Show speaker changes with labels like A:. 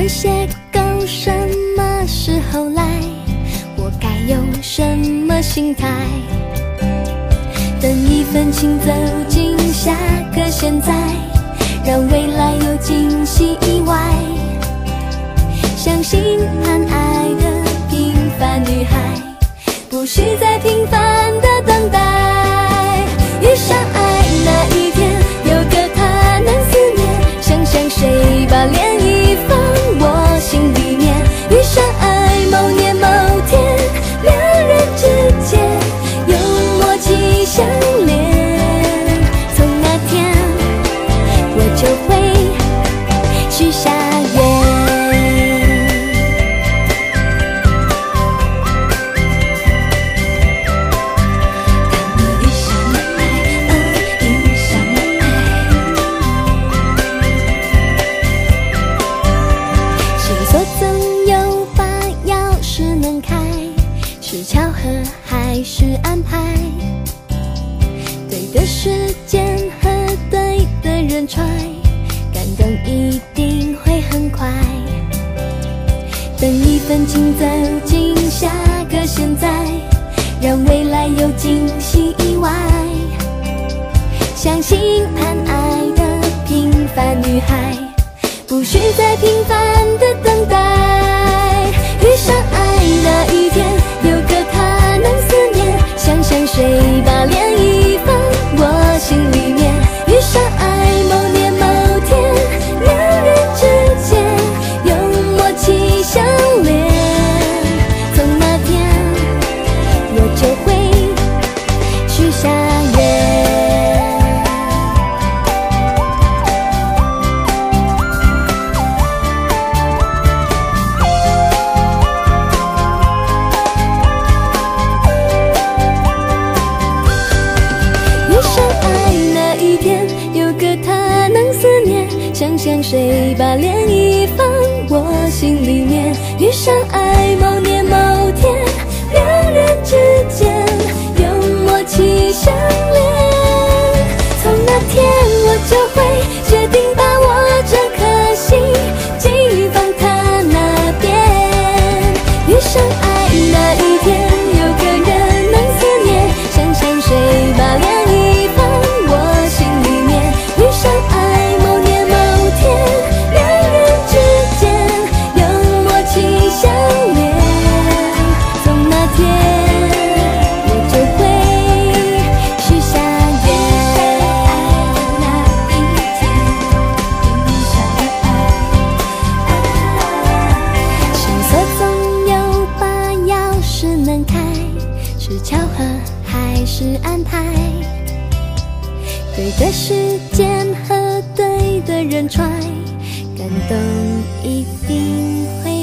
A: 会邂逅什么时候来？我该有什么心态？等一份情走进下个现在，让未来有惊喜意外。相信盼爱的平凡女孩，不需再平凡的等待。遇上爱那一天，有个他能思念，想想谁把涟漪放我心里面。遇上爱某年某天，两人之间有默契相连，从那天我就会许下愿。是巧合还是安排？对的时间和对的人揣，感动一定会很快。等一份情走进下个现在，让未来有惊喜意外。相信盼爱的平凡女孩，不需再平凡的等待。遇上爱那一天，有个他能思念，想想谁把涟漪放我心里面。遇上爱某年某天，两人之间有默契相连，从那天我就会许下愿。想想谁把涟漪放我心里面。遇上爱某年某天，两人之间有默契相连，从那天我就会决定把我这颗心寄放他那边。遇上爱那一天，有个人能思念，想想谁把涟漪放我心里面。遇上爱某年某天，两人之间有默契相连，从那天我就会许下愿。那一天，遇上爱，心锁总有把钥匙能开，是巧合还是安排？对的时间和对的人揣，感动一定会